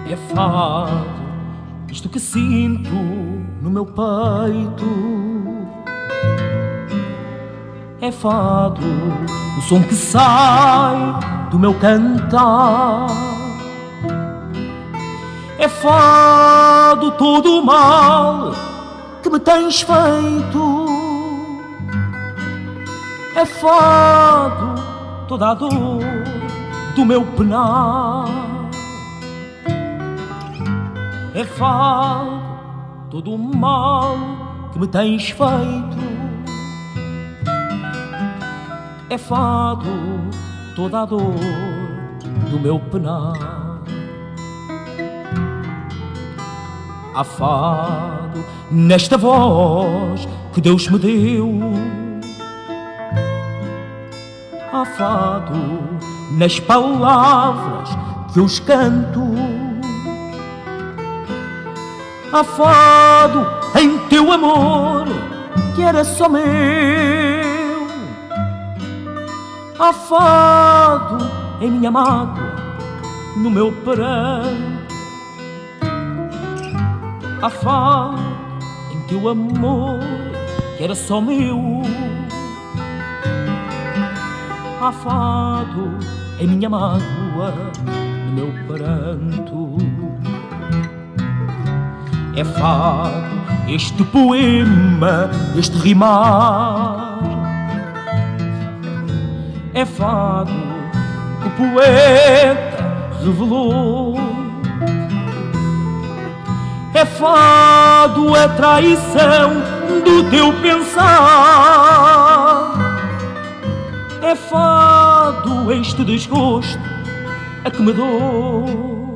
É fado isto que sinto no meu peito. É fado o som que sai do meu cantar. É fado todo o mal que me tens feito. É fado toda a dor do meu penar. É fado todo o mal que me tens feito. É fado toda a dor do meu penar. Há fado nesta voz que Deus me deu. Há fado nas palavras que eu os canto. Há fado em teu amor que era só meu. Há fado em minha mágoa, no meu pranto. Há fado em teu amor que era só meu. Há fado em minha mágoa, no meu pranto. É fado este poema, este rimar. É fado que o poeta revelou. É fado a traição do teu pensar. É fado este desgosto a que me dou.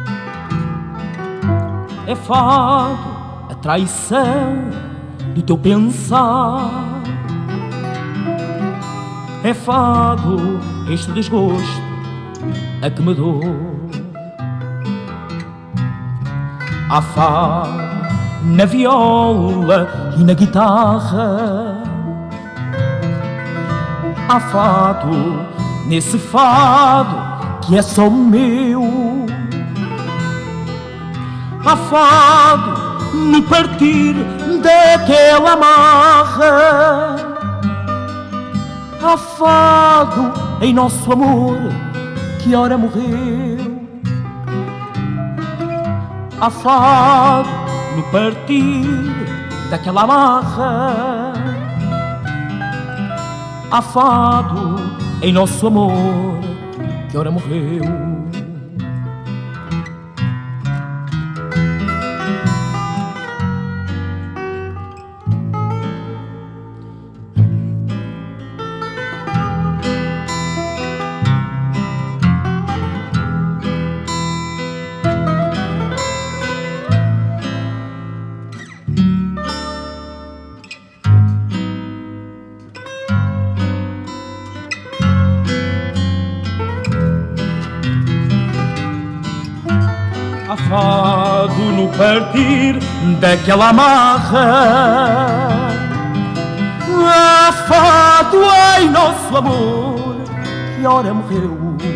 É fado a traição do teu pensar. É fado este desgosto a que me dou. Há fado na viola e na guitarra. Há fado nesse fado que é só meu. Há fado no partir daquela amarra. Há fado em nosso amor que ora morreu. Há fado no partir daquela amarra. Há fado em nosso amor que ora morreu. Há fado no partir daquela amarra. Há fado em nosso amor que ora morreu.